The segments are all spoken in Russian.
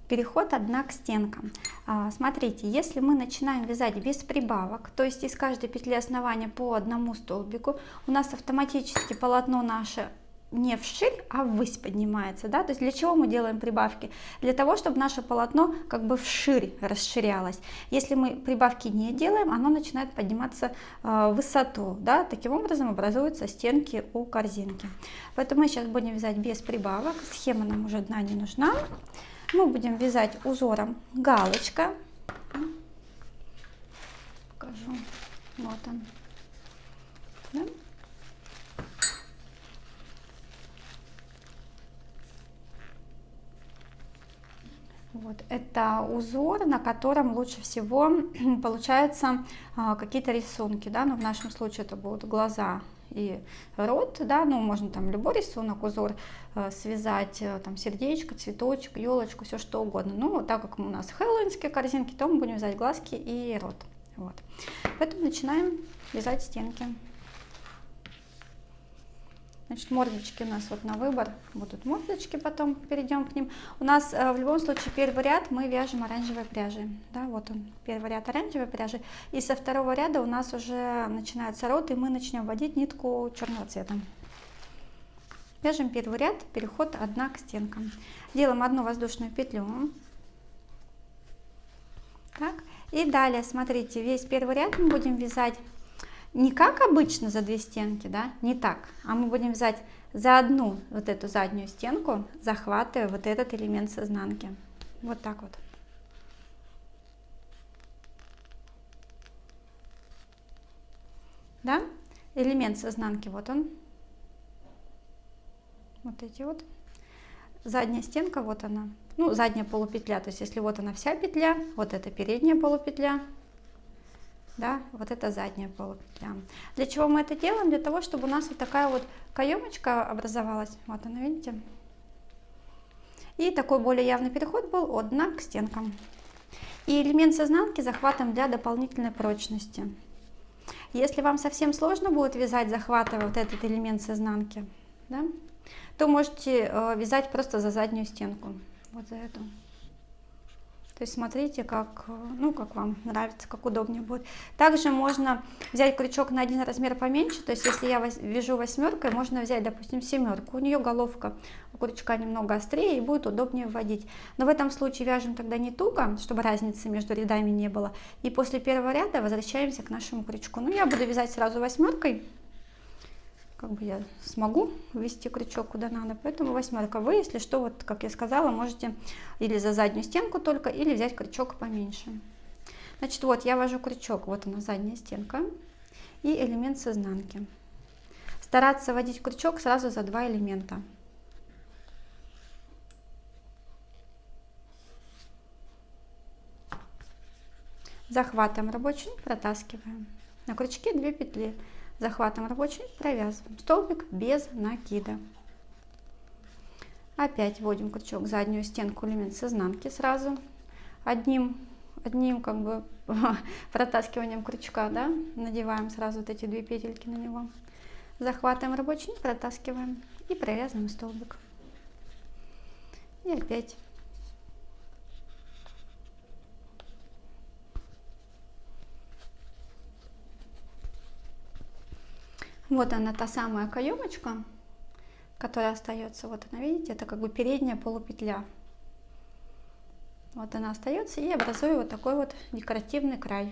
Переход одна к стенкам. Смотрите, если мы начинаем вязать без прибавок, то есть из каждой петли основания по одному столбику, у нас автоматически полотно наше не вширь, а ввысь поднимается, да? То есть для чего мы делаем прибавки? Для того, чтобы наше полотно как бы вширь расширялось. Если мы прибавки не делаем, оно начинает подниматься в высоту, да? Таким образом образуются стенки у корзинки. Поэтому мы сейчас будем вязать без прибавок. Схема нам уже одна не нужна. Мы будем вязать узором галочка. Покажу. Вот он. Да? Вот, это узор, на котором лучше всего получаются какие-то рисунки, да, но в нашем случае это будут глаза и рот, да, ну можно там любой рисунок, узор связать, там сердечко, цветочек, елочку, все что угодно. Ну, так как у нас хэллоуинские корзинки, то мы будем вязать глазки и рот. Вот. Поэтому начинаем вязать стенки. Значит, мордочки у нас вот на выбор будут мордочки, потом перейдем к ним. У нас в любом случае первый ряд мы вяжем оранжевой пряжей. Да, вот он, первый ряд оранжевой пряжи. И со второго ряда у нас уже начинается рот, и мы начнем вводить нитку черного цвета. Вяжем первый ряд, переход одна к стенкам. Делаем одну воздушную петлю. Так, и далее, смотрите, весь первый ряд мы будем вязать не как обычно за 2 стенки, да, не так, а мы будем вязать за одну вот эту заднюю стенку, захватывая вот этот элемент с изнанки. Вот так вот. Да, элемент с изнанки, вот он. Вот эти вот. Задняя стенка, вот она. Ну, задняя полупетля, то есть если вот она вся петля, вот это передняя полупетля. Да, вот это задняя полупетля. Для чего мы это делаем? Для того, чтобы у нас вот такая вот каемочка образовалась. Вот она, видите? И такой более явный переход был от дна к стенкам. И элемент с изнанки захватом для дополнительной прочности. Если вам совсем сложно будет вязать, захватывая вот этот элемент с изнанки, да, то можете вязать просто за заднюю стенку. Вот за эту. То есть смотрите, как, ну, как вам нравится, как удобнее будет. Также можно взять крючок на один размер поменьше. То есть если я вяжу 8-кой, можно взять, допустим, 7-ку. У нее головка у крючка немного острее и будет удобнее вводить. Но в этом случае вяжем тогда не туго, чтобы разницы между рядами не было. И после первого ряда возвращаемся к нашему крючку. Ну, я буду вязать сразу 8-кой. Как бы я смогу ввести крючок куда надо, поэтому 8-ка. Вы, если что, вот как я сказала, можете или за заднюю стенку только, или взять крючок поменьше. Значит, вот я ввожу крючок, вот она задняя стенка и элемент с изнанки. Стараться вводить крючок сразу за 2 элемента. Захватываем рабочий, протаскиваем. На крючке 2 петли. Захватом рабочей провязываем столбик без накида. Опять вводим крючок в заднюю стенку, элемент с изнанки сразу одним как бы протаскиванием крючка, да, надеваем сразу вот эти 2 петельки на него. Захватываем рабочий, протаскиваем и провязываем столбик. И опять. Вот она, та самая каемочка, которая остается. Вот она, видите, это как бы передняя полупетля. Вот она остается и образует вот такой вот декоративный край.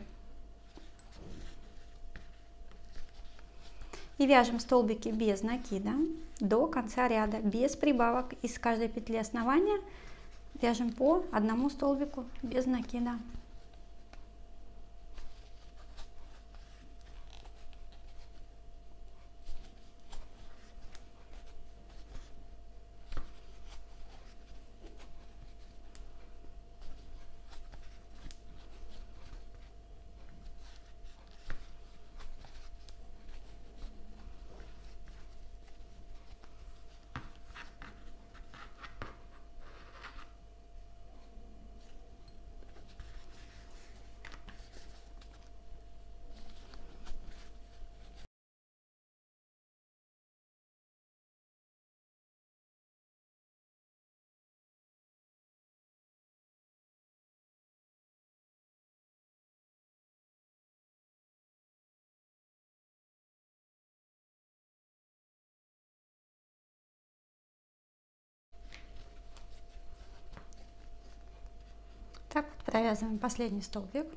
И вяжем столбики без накида до конца ряда, без прибавок. Из каждой петли основания вяжем по одному столбику без накида. Так вот провязываем последний столбик.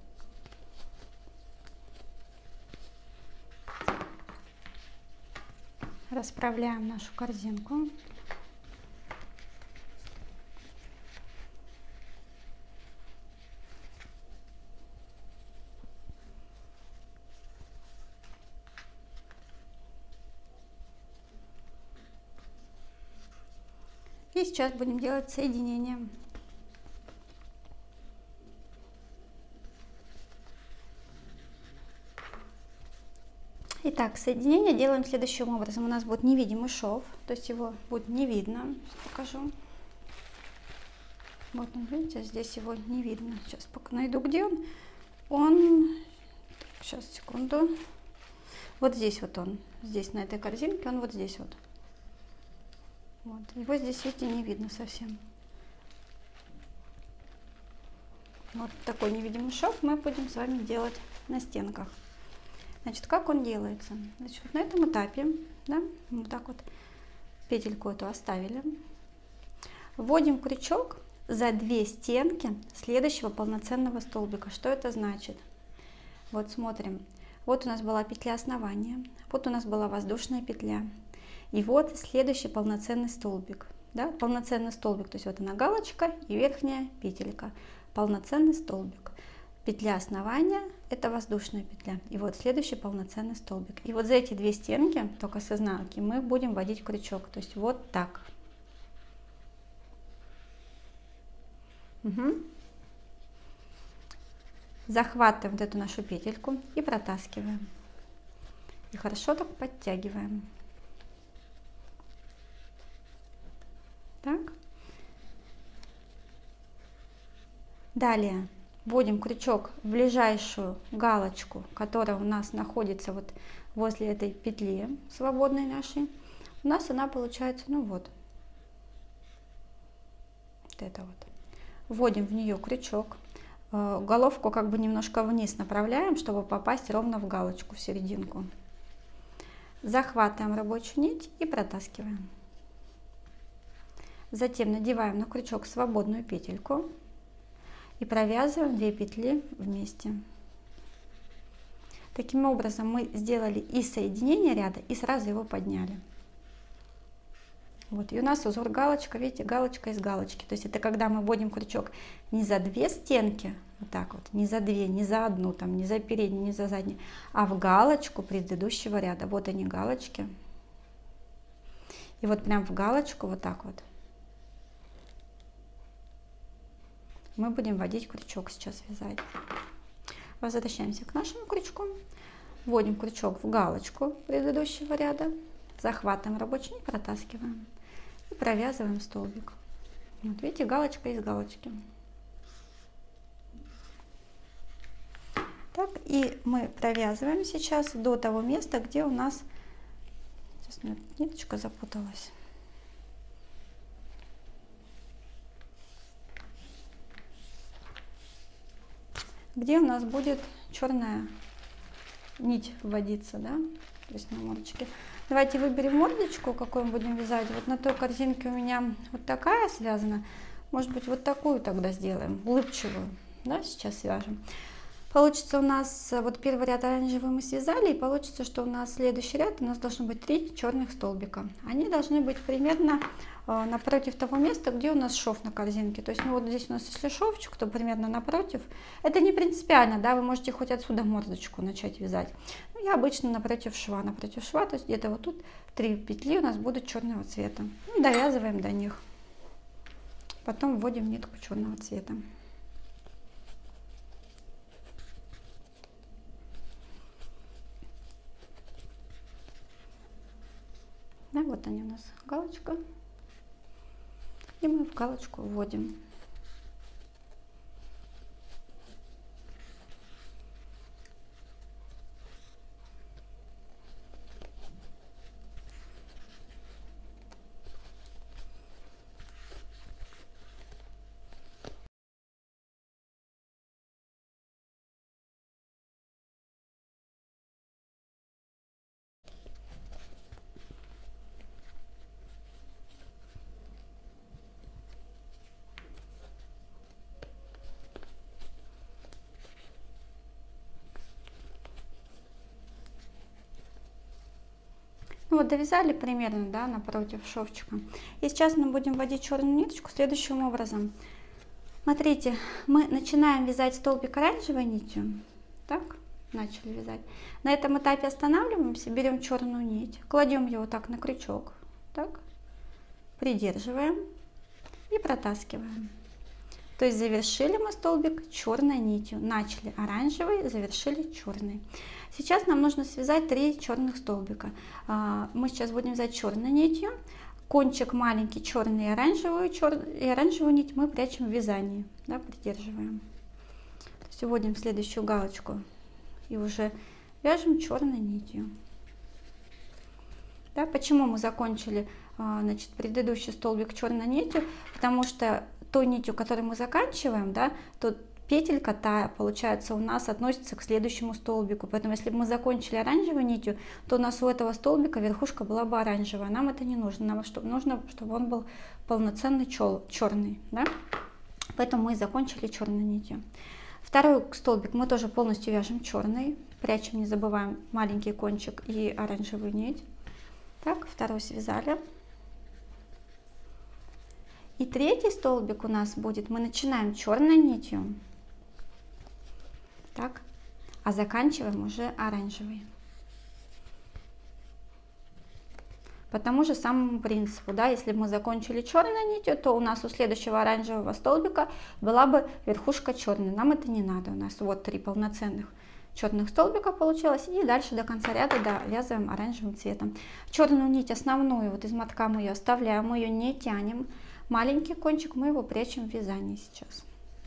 Расправляем нашу корзинку. И сейчас будем делать соединение. Итак, соединение делаем следующим образом. У нас будет невидимый шов, то есть его будет не видно. Сейчас покажу. Вот он, видите, здесь его не видно. Сейчас пока найду, где он. Так, сейчас, секунду. Вот здесь вот он. Здесь на этой корзинке он вот здесь вот. Вот. Его здесь, видите, не видно совсем. Вот такой невидимый шов мы будем с вами делать на стенках. Значит, как он делается? Значит, вот на этом этапе, да, вот так вот петельку эту оставили. Вводим крючок за 2 стенки следующего полноценного столбика. Что это значит? Вот смотрим. Вот у нас была петля основания, вот у нас была воздушная петля. И вот следующий полноценный столбик. Да? Полноценный столбик, то есть вот она галочка и верхняя петелька. Полноценный столбик. Петля основания — это воздушная петля. И вот следующий полноценный столбик. И вот за эти 2 стенки, только с изнанки, мы будем вводить крючок. То есть вот так. Угу. Захватываем вот эту нашу петельку и протаскиваем. И хорошо так подтягиваем. Так. Далее вводим крючок в ближайшую галочку, которая у нас находится вот возле этой петли свободной нашей. У нас она получается, ну вот это вот. Вводим в нее крючок, головку как бы немножко вниз направляем, чтобы попасть ровно в галочку, в серединку. Захватываем рабочую нить и протаскиваем. Затем надеваем на крючок свободную петельку и провязываем 2 петли вместе. Таким образом мы сделали и соединение ряда, и сразу его подняли. Вот, и у нас узор галочка, видите, галочка из галочки. То есть это когда мы вводим крючок не за 2 стенки, вот так вот, не за 2, не за одну, там, не за переднюю, не за заднюю, а в галочку предыдущего ряда. Вот они галочки. И вот прям в галочку вот так вот мы будем вводить крючок сейчас вязать. Возвращаемся к нашему крючку. Вводим крючок в галочку предыдущего ряда. Захватываем рабочую нить, протаскиваем. И провязываем столбик. Вот видите, галочка из галочки. Так, и мы провязываем сейчас до того места, где у нас... Сейчас у меня ниточка запуталась. Где у нас будет черная нить вводиться, да, то есть на мордочке. Давайте выберем мордочку, какую мы будем вязать. Вот на той корзинке у меня вот такая связана. Может быть, вот такую тогда сделаем, улыбчивую, да, сейчас свяжем. Получится у нас, вот первый ряд оранжевый мы связали, и получится, что у нас следующий ряд, у нас должно быть 3 черных столбика. Они должны быть примерно напротив того места, где у нас шов на корзинке. То есть, ну вот здесь у нас если шовчик, то примерно напротив. Это не принципиально, да, вы можете хоть отсюда мордочку начать вязать. Ну, я обычно напротив шва, то есть где-то вот тут 3 петли у нас будут черного цвета. Ну, довязываем до них. Потом вводим нитку черного цвета. Да, вот они у нас галочка. И мы в галочку вводим. Ну вот довязали примерно, да, напротив шовчика. И сейчас мы будем вводить черную ниточку следующим образом. Смотрите, мы начинаем вязать столбик оранжевой нитью. Так, начали вязать. На этом этапе останавливаемся, берем черную нить, кладем ее вот так на крючок, так, придерживаем и протаскиваем. То есть завершили мы столбик черной нитью, начали оранжевый, завершили черный. Сейчас нам нужно связать 3 черных столбика. Мы сейчас будем вязать черной нитью, кончик маленький черный и оранжевую нить мы прячем в вязании, да, придерживаем. То есть вводим следующую галочку и уже вяжем черной нитью. Да, почему мы закончили, значит, предыдущий столбик черной нитью? Потому что той нитью, которой мы заканчиваем, да, то петелька та, получается, у нас относится к следующему столбику. Поэтому если бы мы закончили оранжевой нитью, то у нас у этого столбика верхушка была бы оранжевая. Нам это не нужно. Нам нужно, чтобы он был полноценный черный. Да? Поэтому мы и закончили черной нитью. Второй столбик мы тоже полностью вяжем черный. Прячем, не забываем, маленький кончик и оранжевую нить. Так, второй связали. И третий столбик у нас будет, мы начинаем черной нитью, так, а заканчиваем уже оранжевой. По тому же самому принципу, да, если бы мы закончили черной нитью, то у нас у следующего оранжевого столбика была бы верхушка черная. Нам это не надо, у нас вот 3 полноценных черных столбика получилось, и дальше до конца ряда довязываем оранжевым цветом. Черную нить основную, вот из мотка мы ее оставляем, мы ее не тянем. Маленький кончик мы его прячем в вязании сейчас.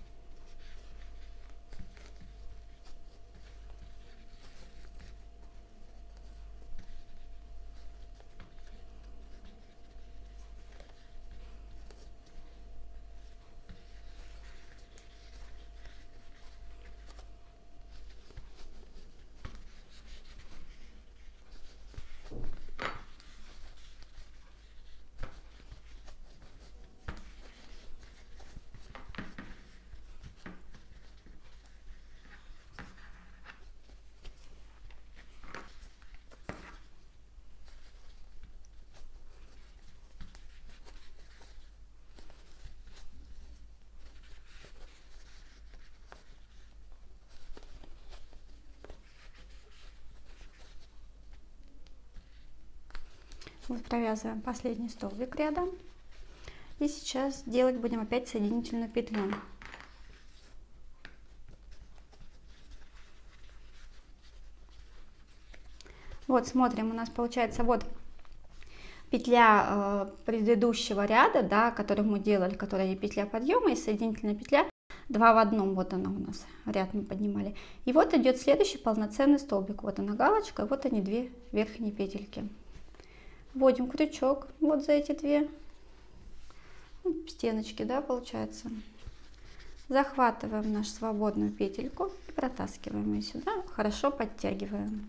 Вот провязываем последний столбик ряда. И сейчас делать будем опять соединительную петлю. Вот смотрим, у нас получается вот петля предыдущего ряда, да, которую мы делали, которая и петля подъема, и соединительная петля. 2 в 1, вот она у нас, ряд мы поднимали. И вот идет следующий полноценный столбик. Вот она галочка, и вот они 2 верхние петельки. Вводим крючок вот за эти 2 стеночки, да, получается. Захватываем нашу свободную петельку и протаскиваем ее сюда, хорошо подтягиваем.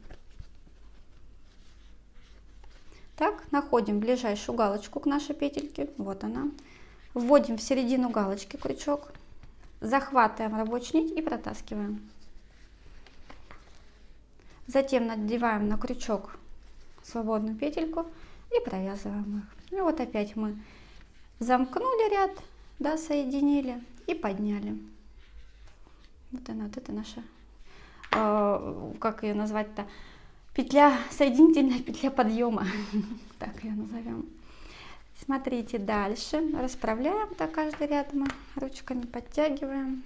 Так, находим ближайшую галочку к нашей петельке, вот она. Вводим в середину галочки крючок, захватываем рабочую нить и протаскиваем. Затем надеваем на крючок свободную петельку и провязываем их. И вот опять мы замкнули ряд, да, соединили и подняли. Вот она, вот это наша, как ее назвать-то, петля, соединительная петля подъема, так ее назовем. Смотрите, дальше расправляем так каждый ряд, мы ручками подтягиваем.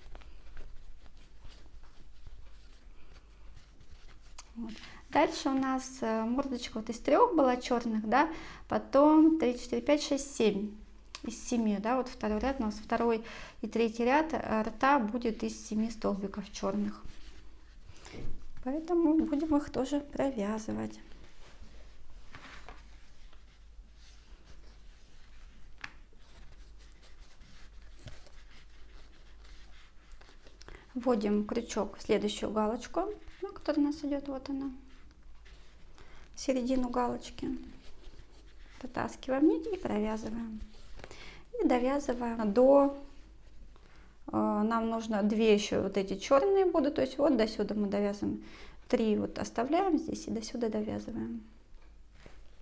Вот. Дальше у нас мордочка вот из 3 была черных, да, потом 3, 4, 5, 6, 7. Из 7, да, вот второй ряд у нас, второй и третий ряд рта будет из 7 столбиков черных. Поэтому будем их тоже провязывать. Вводим крючок в следующую галочку, ну, которая у нас идет, вот она, в середину галочки, протаскиваем нить и провязываем. И довязываем до, нам нужно 2 еще вот эти черные будут, то есть вот до сюда мы довязываем, 3 вот оставляем здесь и до сюда довязываем.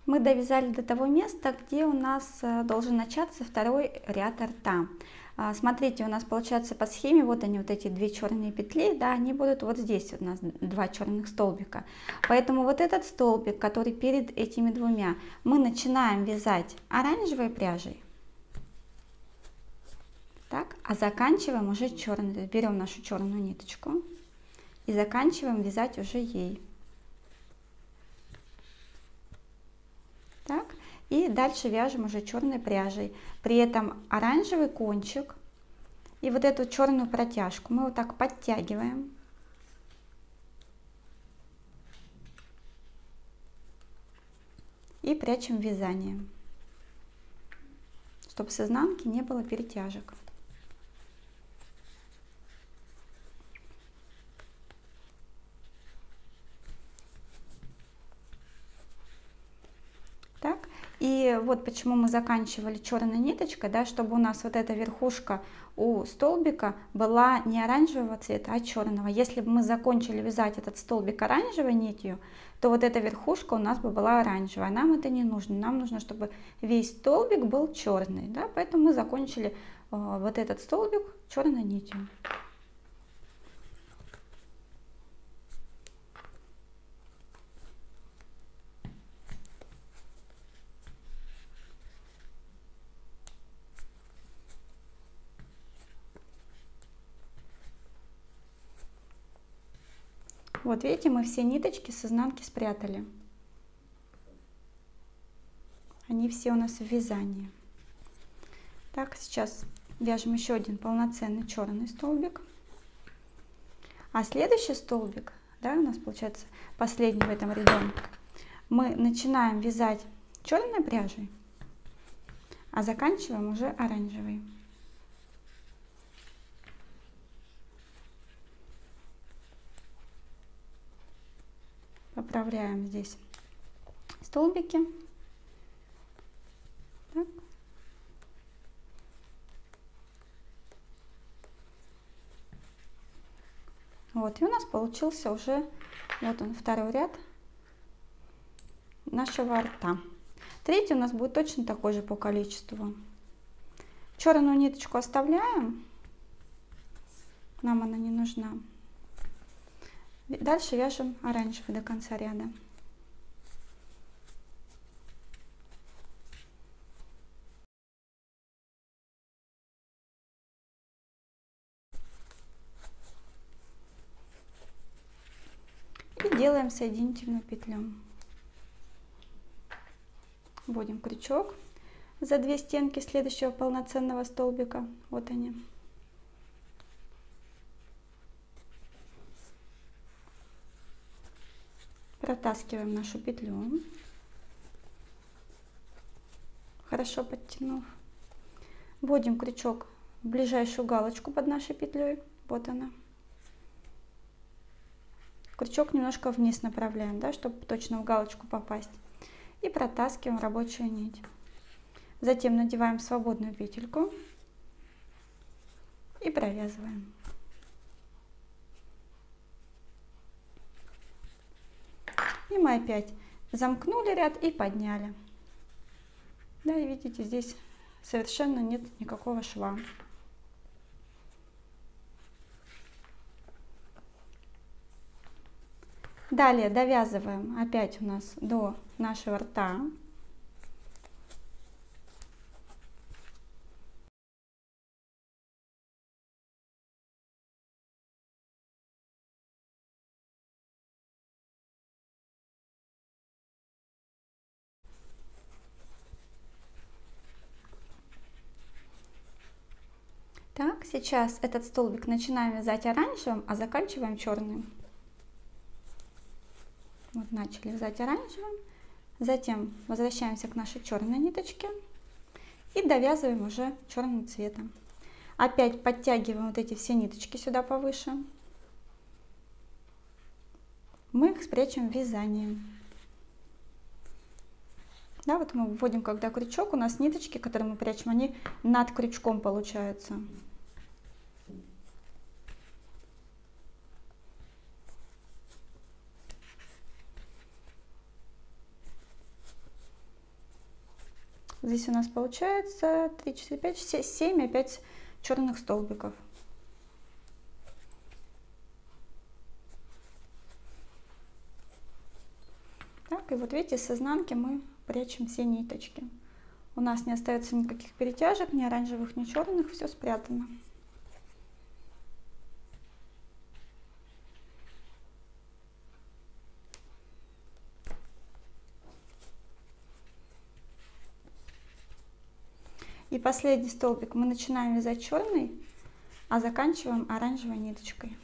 Мы довязали до того места, где у нас должен начаться второй ряд рта. Смотрите, у нас получается по схеме, вот они, вот эти две черные петли, да, они будут вот здесь у нас два черных столбика. Поэтому вот этот столбик, который перед этими двумя, мы начинаем вязать оранжевой пряжей. Так, а заканчиваем уже черной. Берем нашу черную ниточку и заканчиваем вязать уже ей. Так, и дальше вяжем уже черной пряжей. При этом оранжевый кончик и вот эту черную протяжку мы вот так подтягиваем. И прячем вязание, чтобы с изнанки не было перетяжек. Так, и вот почему мы заканчивали черной ниточкой, да, чтобы у нас вот эта верхушка у столбика была не оранжевого цвета, а черного. Если бы мы закончили вязать этот столбик оранжевой нитью, то вот эта верхушка у нас бы была оранжевая. Нам это не нужно. Нам нужно, чтобы весь столбик был черный, да, поэтому мы закончили вот этот столбик черной нитью. Вот видите, мы все ниточки с изнанки спрятали. Они все у нас в вязании. Так, сейчас вяжем еще один полноценный черный столбик. А следующий столбик, да, у нас получается последний в этом ряду, мы начинаем вязать черной пряжей, а заканчиваем уже оранжевой. Поправляем здесь столбики. Так. Вот, и у нас получился уже, вот он, второй ряд нашего рта. Третий у нас будет точно такой же по количеству. Черную ниточку оставляем, нам она не нужна. Дальше вяжем оранжевый до конца ряда. И делаем соединительную петлю. Вводим крючок за две стенки следующего полноценного столбика. Вот они. Протаскиваем нашу петлю, хорошо подтянув. Вводим крючок в ближайшую галочку под нашей петлей. Вот она. Крючок немножко вниз направляем, да, чтобы точно в галочку попасть. И протаскиваем рабочую нить. Затем надеваем свободную петельку и провязываем. И мы опять замкнули ряд и подняли. Да, и видите, здесь совершенно нет никакого шва. Далее довязываем опять у нас до нашего рта. Так, сейчас этот столбик начинаем вязать оранжевым, а заканчиваем черным. Вот начали вязать оранжевым, затем возвращаемся к нашей черной ниточке и довязываем уже черным цветом. Опять подтягиваем вот эти все ниточки сюда повыше. Мы их спрячем в вязании. Да, вот мы вводим, когда крючок, у нас ниточки, которые мы прячем, они над крючком получаются. Здесь у нас получается 3, 4, 5, 7 опять черных столбиков. Так, и вот видите, с изнанки мы прячем все ниточки. У нас не остается никаких перетяжек, ни оранжевых, ни черных, все спрятано. И последний столбик мы начинаем вязать черный, а заканчиваем оранжевой ниточкой.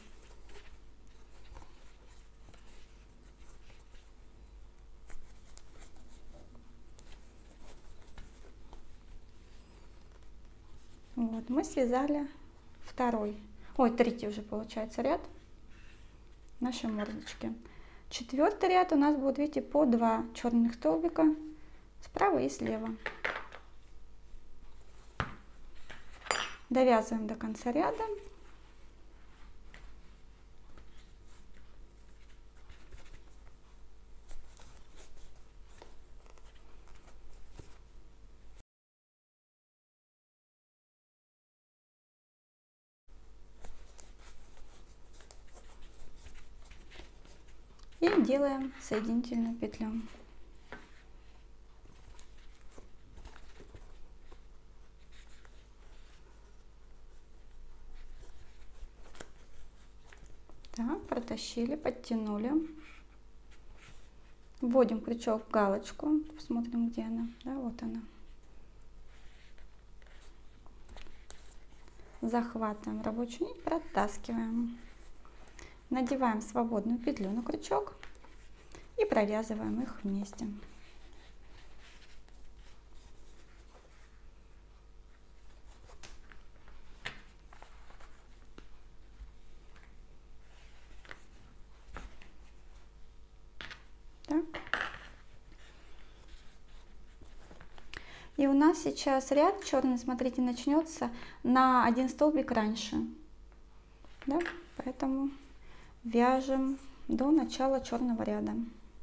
Вот, мы связали третий уже получается ряд нашей мордочки. Четвертый ряд у нас будет, видите, по 2 черных столбика справа и слева. Довязываем до конца ряда. И делаем соединительную петлю. Так, протащили, подтянули. Вводим крючок в галочку, посмотрим, где она. Да, вот она. Захватываем рабочую нить, протаскиваем. Надеваем свободную петлю на крючок и провязываем их вместе. Так. И у нас сейчас ряд черный, смотрите, начнется на 1 столбик раньше. Да? Поэтому вяжем до начала черного ряда.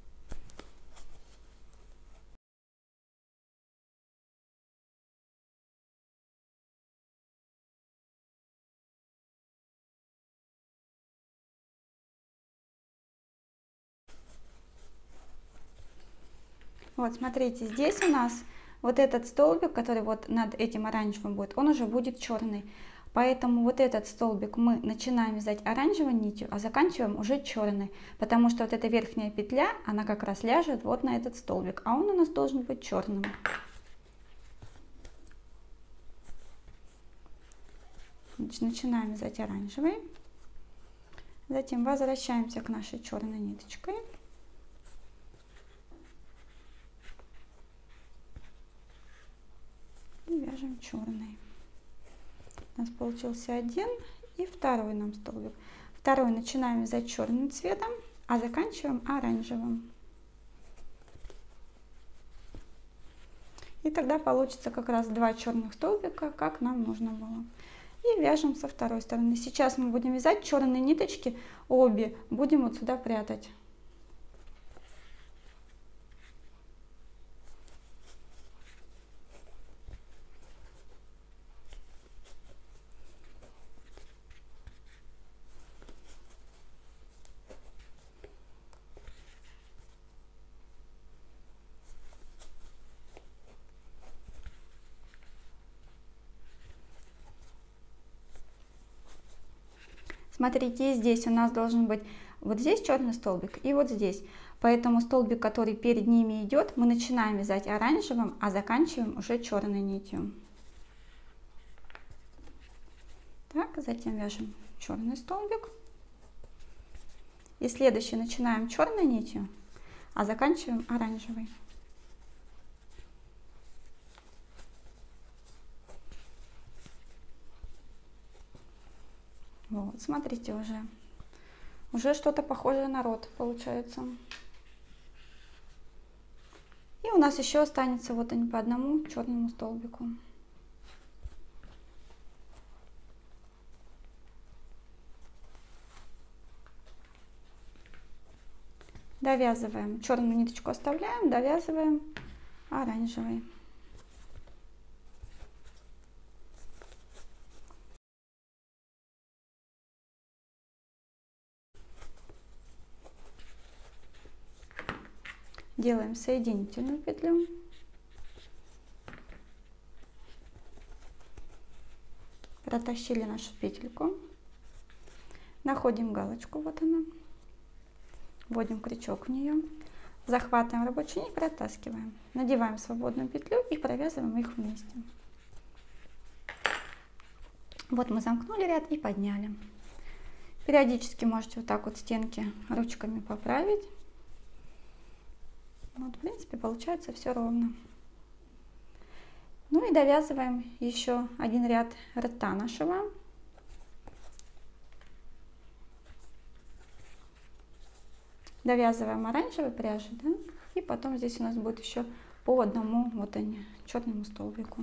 Вот, смотрите, здесь у нас вот этот столбик, который вот над этим оранжевым будет, он уже будет черный. Поэтому вот этот столбик мы начинаем вязать оранжевой нитью, а заканчиваем уже черной. Потому что вот эта верхняя петля, она как раз ляжет вот на этот столбик, а он у нас должен быть черным. Значит, начинаем вязать оранжевый. Затем возвращаемся к нашей черной ниточке. И вяжем черный. У нас получился 1 и второй нам столбик. Второй начинаем вязать черным цветом, а заканчиваем оранжевым. И тогда получится как раз 2 черных столбика, как нам нужно было. И вяжем со второй стороны. Сейчас мы будем вязать черные ниточки, обе будем вот сюда прятать. Смотрите, здесь у нас должен быть вот здесь черный столбик и вот здесь. Поэтому столбик, который перед ними идет, мы начинаем вязать оранжевым, а заканчиваем уже черной нитью. Так, затем вяжем черный столбик. И следующий начинаем черной нитью, а заканчиваем оранжевой. Вот, смотрите, уже что-то похожее на рот получается. И у нас еще останется вот они по одному черному столбику. Довязываем, черную ниточку оставляем, довязываем оранжевый. Делаем соединительную петлю. Протащили нашу петельку. Находим галочку, вот она. Вводим крючок в нее. Захватываем рабочую нить, протаскиваем. Надеваем свободную петлю и провязываем их вместе. Вот мы замкнули ряд и подняли. Периодически можете вот так вот стенки ручками поправить. Вот, в принципе, получается все ровно. Ну и довязываем еще один ряд рта нашего. Довязываем оранжевой пряжей, да? И потом здесь у нас будет еще по одному, вот они, черному столбику.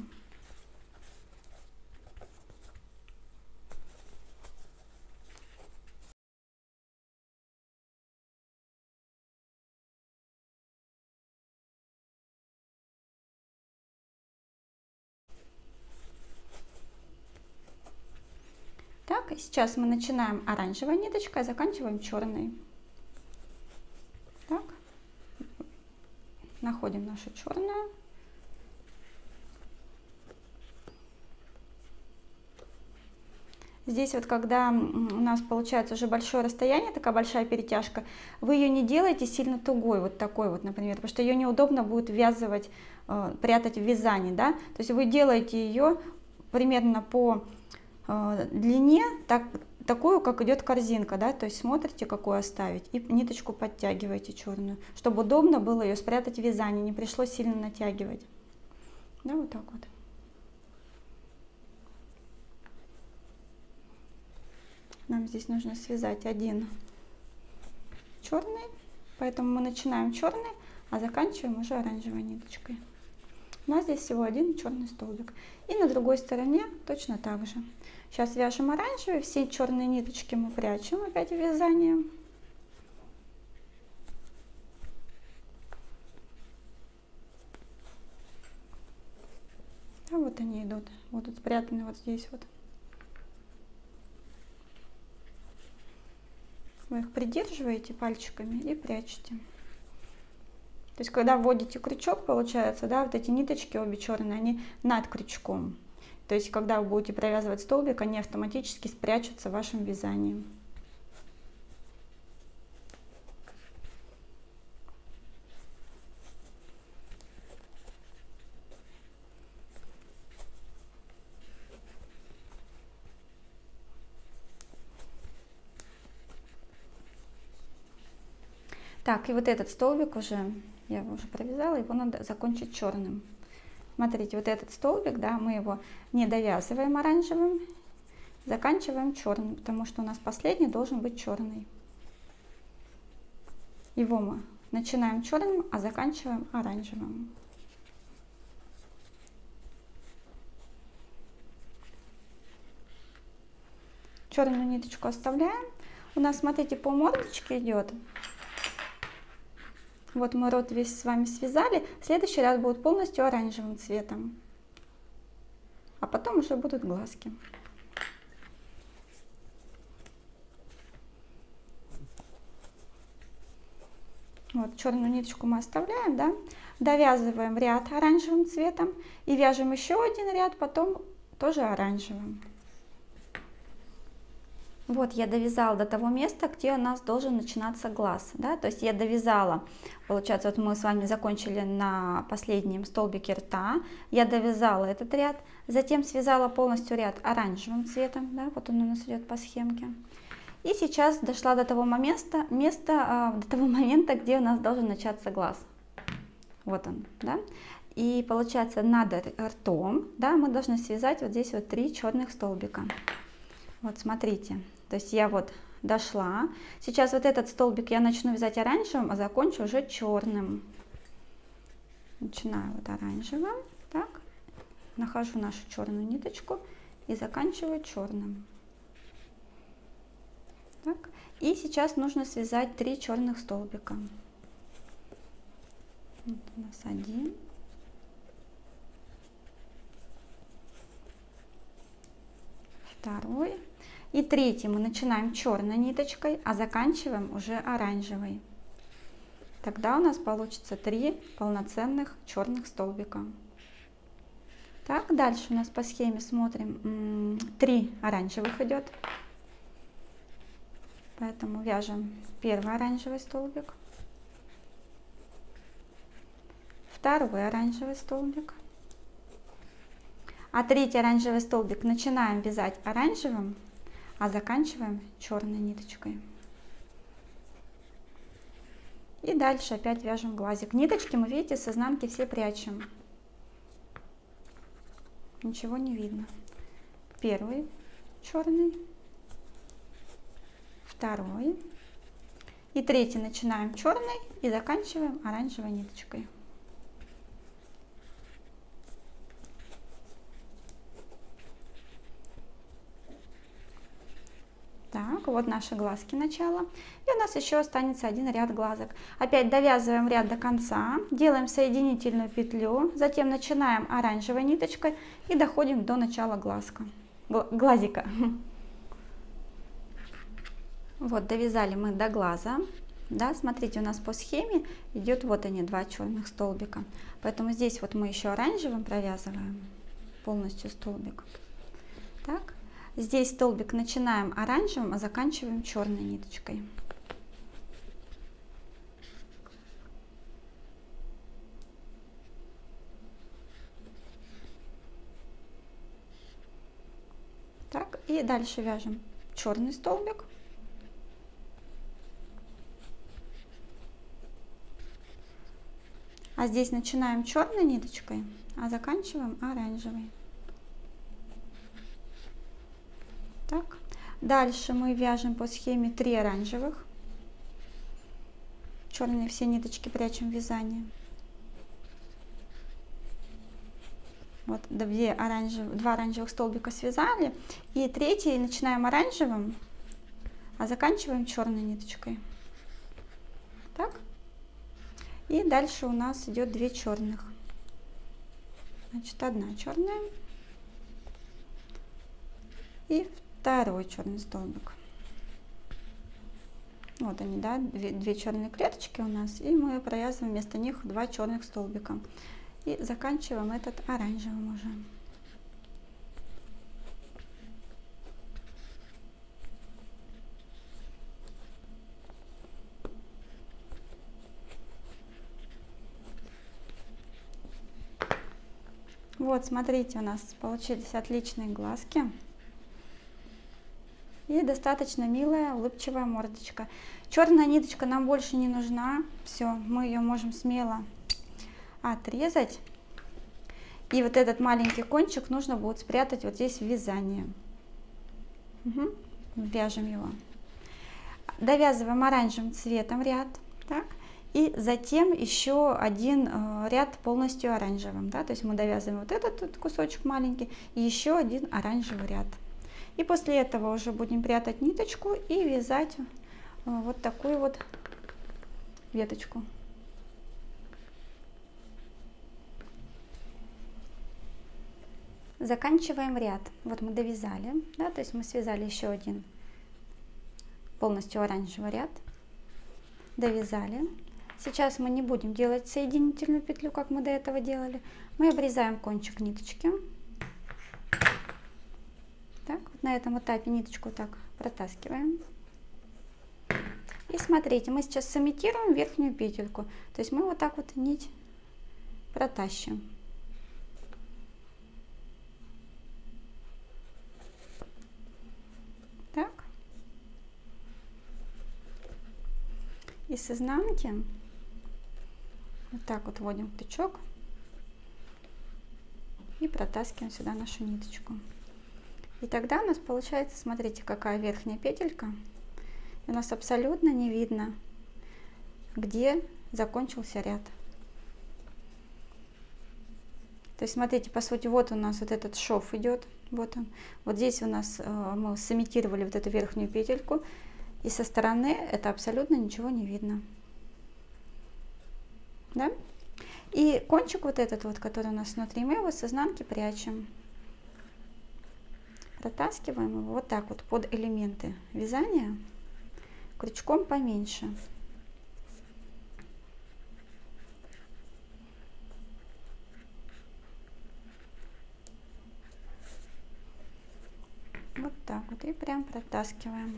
Так, и сейчас мы начинаем оранжевой ниточкой, а заканчиваем черной. Так, находим нашу черную. Здесь вот когда у нас получается уже большое расстояние, такая большая перетяжка, вы ее не делаете сильно тугой, вот такой вот, например, потому что ее неудобно будет ввязывать, прятать в вязании, да, то есть вы делаете ее примерно по длине, такую, как идет корзинка, да, то есть смотрите, какую оставить, и ниточку подтягиваете черную, чтобы удобно было ее спрятать в вязании, не пришлось сильно натягивать, да, вот так вот. Нам здесь нужно связать один черный, поэтому мы начинаем черный, а заканчиваем уже оранжевой ниточкой. У нас здесь всего один черный столбик. И на другой стороне точно так же. Сейчас вяжем оранжевый, все черные ниточки мы прячем опять в вязание. А вот они идут, будут спрятаны вот здесь вот. Вы их придерживаете пальчиками и прячете. То есть, когда вводите крючок, получается, да, вот эти ниточки обе черные, они над крючком. То есть, когда вы будете провязывать столбик, они автоматически спрячутся в вашем вязании. Так, и вот этот столбик уже, я его уже провязала, его надо закончить черным. Смотрите, вот этот столбик, да, мы его не довязываем оранжевым, заканчиваем черным, потому что у нас последний должен быть черный. Его мы начинаем черным, а заканчиваем оранжевым. Черную ниточку оставляем. У нас, смотрите, по мордочке идет. Вот мы рот весь с вами связали. Следующий ряд будет полностью оранжевым цветом. А потом уже будут глазки. Вот черную ниточку мы оставляем, да? Довязываем ряд оранжевым цветом и вяжем еще один ряд, потом тоже оранжевым. Вот я довязала до того места, где у нас должен начинаться глаз, да, то есть я довязала, получается, вот мы с вами закончили на последнем столбике рта, я довязала этот ряд, затем связала полностью ряд оранжевым цветом, да, вот он у нас идет по схемке, и сейчас дошла до того момента, где у нас должен начаться глаз, вот он, да, и получается над ртом, да, мы должны связать вот здесь вот 3 черных столбика. Вот смотрите, то есть я вот дошла. Сейчас вот этот столбик я начну вязать оранжевым, а закончу уже черным. Начинаю вот оранжевым, так, нахожу нашу черную ниточку и заканчиваю черным. Так, и сейчас нужно связать 3 черных столбика. Вот у нас один. Второй. И третий мы начинаем черной ниточкой, а заканчиваем уже оранжевой. Тогда у нас получится 3 полноценных черных столбика. Так, дальше у нас по схеме смотрим, 3 оранжевых идет. Поэтому вяжем первый оранжевый столбик, второй оранжевый столбик, а третий оранжевый столбик начинаем вязать оранжевым, а заканчиваем черной ниточкой. И дальше опять вяжем глазик. Ниточки мы, видите, с изнанки все прячем. Ничего не видно. Первый черный, второй и третий начинаем черный и заканчиваем оранжевой ниточкой. Так, вот наши глазки начала. И у нас еще останется один ряд глазок. Опять довязываем ряд до конца, делаем соединительную петлю, затем начинаем оранжевой ниточкой и доходим до начала глазика. Вот, довязали мы до глаза. Да, смотрите, у нас по схеме идет вот они, 2 черных столбика. Поэтому здесь вот мы еще оранжевым провязываем полностью столбик. Так. Здесь столбик начинаем оранжевым, а заканчиваем черной ниточкой. Так, и дальше вяжем черный столбик. А здесь начинаем черной ниточкой, а заканчиваем оранжевой. Так. Дальше мы вяжем по схеме 3 оранжевых. Черные все ниточки прячем в вязание. Вот 2 оранжевых столбика связали. И третий начинаем оранжевым, а заканчиваем черной ниточкой. Так. И дальше у нас идет 2 черных. Значит, 1 черная и второй черный столбик. Вот они, да, 2 черные клеточки у нас, и мы провязываем вместо них 2 черных столбика и заканчиваем этот оранжевым уже. Вот, смотрите, у нас получились отличные глазки. И достаточно милая улыбчивая мордочка. Черная ниточка нам больше не нужна. Все, мы ее можем смело отрезать. И вот этот маленький кончик нужно будет спрятать вот здесь в вязание. Угу. Вяжем его. Довязываем оранжевым цветом ряд. Так. И затем еще один ряд полностью оранжевым. Да? То есть мы довязываем вот этот кусочек маленький и еще один оранжевый ряд. И после этого уже будем прятать ниточку и вязать вот такую вот веточку. Заканчиваем ряд. Вот мы довязали, да, то есть мы связали еще один полностью оранжевый ряд. Довязали. Сейчас мы не будем делать соединительную петлю, как мы до этого делали. Мы обрезаем кончик ниточки. Так, вот на этом этапе ниточку так протаскиваем. И смотрите, мы сейчас сымитируем верхнюю петельку. То есть мы вот так вот нить протащим. Так. И с изнанки вот так вот вводим крючок и протаскиваем сюда нашу ниточку. И тогда у нас получается, смотрите, какая верхняя петелька. У нас абсолютно не видно, где закончился ряд. То есть, смотрите, по сути, вот у нас вот этот шов идет. Вот он. Вот здесь у нас мы сымитировали вот эту верхнюю петельку. И со стороны это абсолютно ничего не видно. Да? И кончик вот этот вот, который у нас внутри, мы его с изнанки прячем. Протаскиваем его вот так вот под элементы вязания крючком поменьше. Вот так вот. И прям протаскиваем.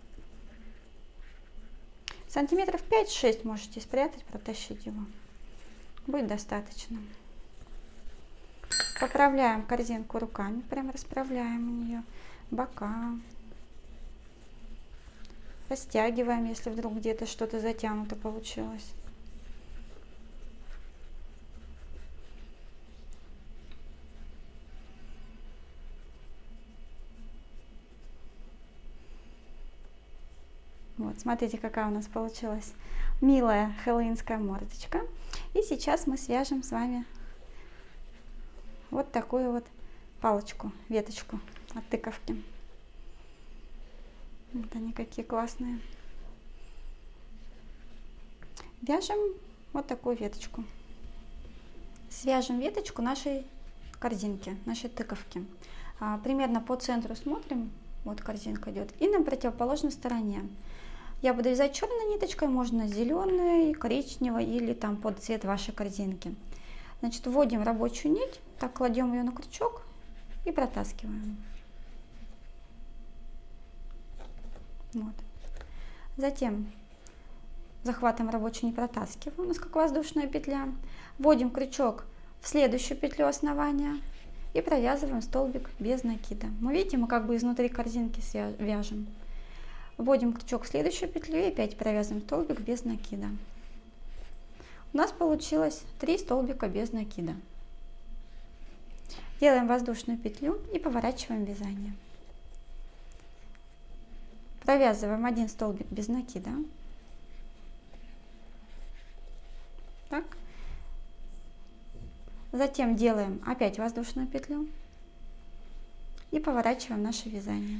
Сантиметров 5-6 можете спрятать, протащить его. Будет достаточно. Поправляем корзинку руками, прям расправляем у нее бока. Растягиваем, если вдруг где-то что-то затянуто получилось. Вот, смотрите, какая у нас получилась милая хэллоуинская мордочка. И сейчас мы свяжем с вами вот такую вот палочку, веточку от тыковки. Вот они какие классные. Вяжем вот такую веточку. Свяжем веточку нашей корзинки, нашей тыковки. Примерно по центру смотрим, вот корзинка идет, и на противоположной стороне. Я буду вязать черной ниточкой, можно зеленой, коричневой или там под цвет вашей корзинки. Значит, вводим рабочую нить, так кладем ее на крючок и протаскиваем. Вот. Затем захватываем рабочую нить, протаскиваем, у нас как воздушная петля. Вводим крючок в следующую петлю основания и провязываем столбик без накида. Мы видите, мы как бы изнутри корзинки вяжем. Вводим крючок в следующую петлю и опять провязываем столбик без накида. У нас получилось 3 столбика без накида. Делаем воздушную петлю и поворачиваем вязание. Провязываем 1 столбик без накида. Так. Затем делаем опять воздушную петлю и поворачиваем наше вязание.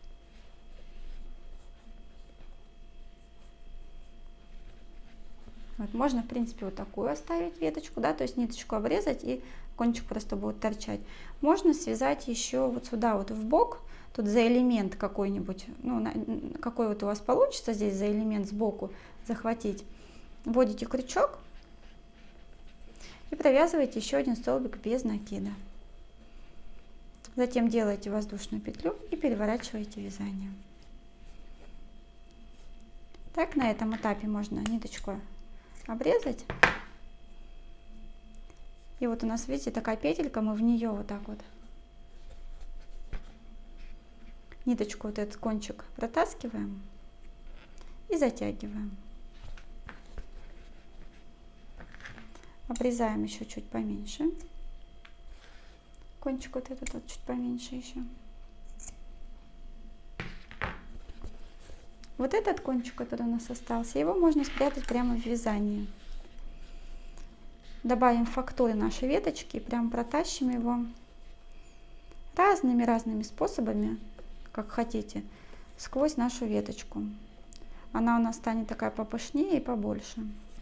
Вот, можно, в принципе, вот такую оставить веточку, да, то есть ниточку обрезать и кончик просто будет торчать. Можно связать еще вот сюда вот в бок, тут за элемент какой-нибудь, ну, какой вот у вас получится здесь за элемент сбоку захватить. Вводите крючок и провязываете еще 1 столбик без накида. Затем делаете воздушную петлю и переворачиваете вязание. Так, на этом этапе можно ниточку обрезать. И вот у нас, видите, такая петелька, мы в нее вот так вот ниточку, вот этот кончик протаскиваем и затягиваем. Обрезаем еще чуть поменьше. Кончик вот этот вот чуть поменьше еще. Вот этот кончик, который у нас остался, его можно спрятать прямо в вязании. Добавим фактуры нашей веточки и прям протащим его разными способами, как хотите, сквозь нашу веточку. Она у нас станет такая попышнее и побольше.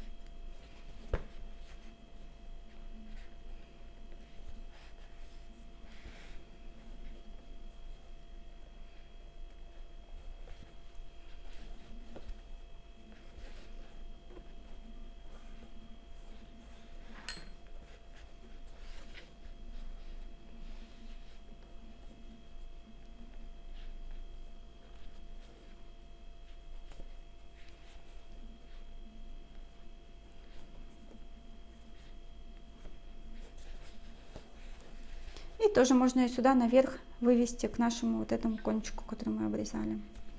И тоже можно ее сюда наверх вывести к нашему вот этому кончику, который мы обрезали.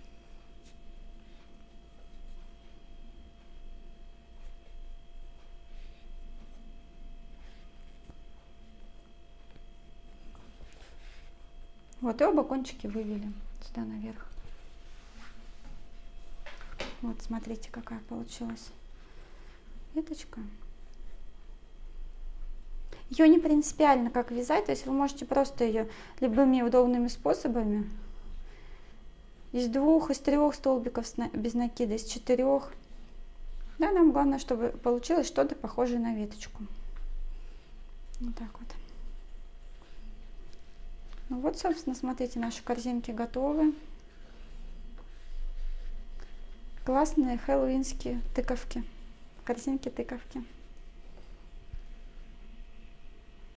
Вот и оба кончики вывели сюда наверх. Вот смотрите, какая получилась веточка. Ее не принципиально как вязать, то есть вы можете просто ее любыми удобными способами из 2, из 3 столбиков без накида, из 4. Да, нам главное, чтобы получилось что-то похожее на веточку. Вот так вот. Ну вот, собственно, смотрите, наши корзинки готовы. Классные хэллоуинские тыковки, корзинки-тыковки.